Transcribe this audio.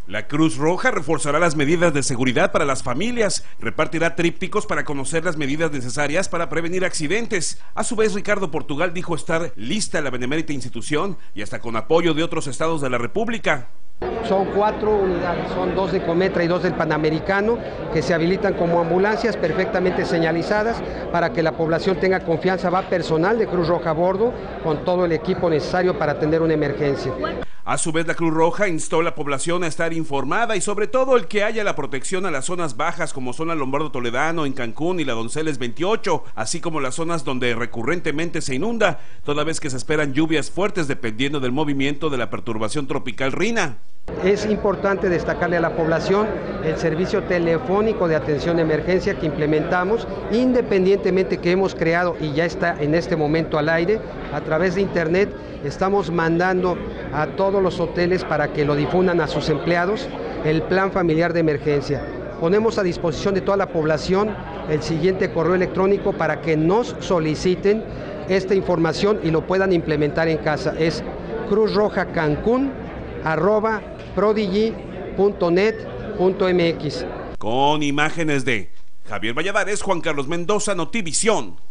La Cruz Roja reforzará las medidas de seguridad para las familias, repartirá trípticos para conocer las medidas necesarias para prevenir accidentes. A su vez, Ricardo Portugal dijo estar lista la benemérita institución y hasta con apoyo de otros estados de la República. Son 4 unidades, son 2 de Cometra y 2 del Panamericano, que se habilitan como ambulancias perfectamente señalizadas para que la población tenga confianza. Va personal de Cruz Roja a bordo con todo el equipo necesario para atender una emergencia. A su vez, la Cruz Roja instó a la población a estar informada y sobre todo el que haya la protección a las zonas bajas como son la Lombardo Toledano en Cancún y la Donceles 28, así como las zonas donde recurrentemente se inunda, toda vez que se esperan lluvias fuertes dependiendo del movimiento de la perturbación tropical Rina. Es importante destacarle a la población el servicio telefónico de atención de emergencia que implementamos, independientemente que hemos creado y ya está en este momento al aire, a través de internet. Estamos mandando a todos los hoteles para que lo difundan a sus empleados el plan familiar de emergencia. Ponemos a disposición de toda la población el siguiente correo electrónico para que nos soliciten esta información y lo puedan implementar en casa. Es cruzrojacancun@prodigy.net.mx. Con imágenes de Javier Valladares, Juan Carlos Mendoza, Notivisión.